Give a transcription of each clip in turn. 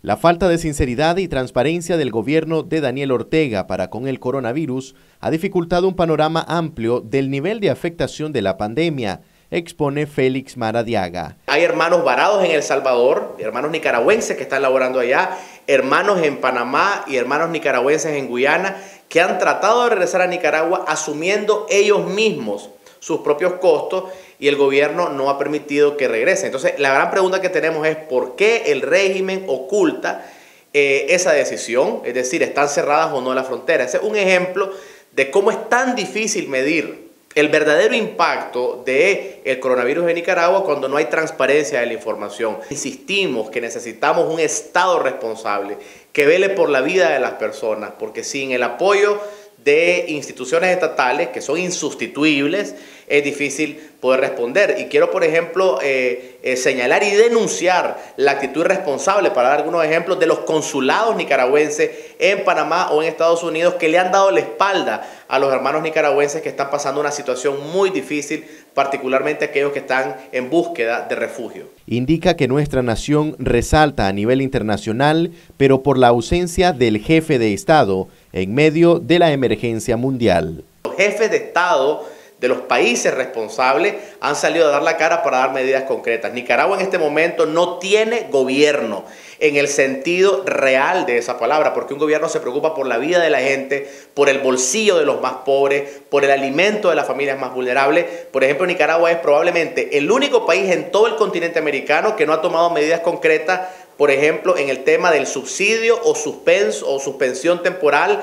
La falta de sinceridad y transparencia del gobierno de Daniel Ortega para con el coronavirus ha dificultado un panorama amplio del nivel de afectación de la pandemia, expone Félix Maradiaga. Hay hermanos varados en El Salvador, hermanos nicaragüenses que están laborando allá, hermanos en Panamá y hermanos nicaragüenses en Guyana que han tratado de regresar a Nicaragua asumiendo ellos mismos sus propios costos y el gobierno no ha permitido que regresen. Entonces, la gran pregunta que tenemos es ¿por qué el régimen oculta esa decisión? Es decir, ¿están cerradas o no las fronteras? Ese es un ejemplo de cómo es tan difícil medir el verdadero impacto del coronavirus en Nicaragua cuando no hay transparencia de la información. Insistimos que necesitamos un Estado responsable que vele por la vida de las personas, porque sin el apoyo de instituciones estatales que son insustituibles, es difícil poder responder. Y quiero, por ejemplo, señalar y denunciar la actitud irresponsable, para dar algunos ejemplos, de los consulados nicaragüenses en Panamá o en Estados Unidos que le han dado la espalda a los hermanos nicaragüenses que están pasando una situación muy difícil, particularmente aquellos que están en búsqueda de refugio. Indica que nuestra nación resalta a nivel internacional, pero por la ausencia del jefe de Estado en medio de la emergencia mundial. Los jefes de Estado de los países responsables han salido a dar la cara para dar medidas concretas. Nicaragua en este momento no tiene gobierno en el sentido real de esa palabra, porque un gobierno se preocupa por la vida de la gente, por el bolsillo de los más pobres, por el alimento de las familias más vulnerables. Por ejemplo, Nicaragua es probablemente el único país en todo el continente americano que no ha tomado medidas concretas, por ejemplo, en el tema del subsidio o suspensión temporal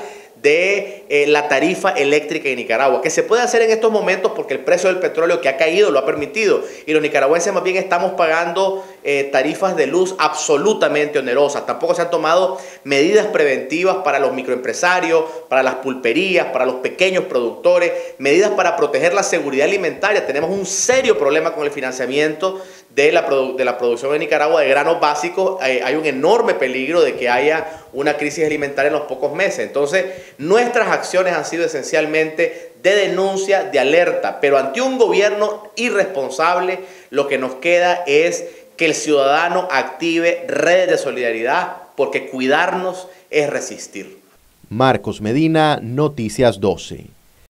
de la tarifa eléctrica en Nicaragua, que se puede hacer en estos momentos porque el precio del petróleo que ha caído lo ha permitido y los nicaragüenses más bien estamos pagando tarifas de luz absolutamente onerosas. Tampoco se han tomado medidas preventivas para los microempresarios, para las pulperías, para los pequeños productores, medidas para proteger la seguridad alimentaria. Tenemos un serio problema con el financiamiento de la producción en Nicaragua de granos básicos. Hay un enorme peligro de que haya una crisis alimentaria en los pocos meses. Entonces, nuestras acciones han sido esencialmente de denuncia, de alerta, pero ante un gobierno irresponsable, lo que nos queda es que el ciudadano active redes de solidaridad, porque cuidarnos es resistir. Marcos Medina, Noticias 12.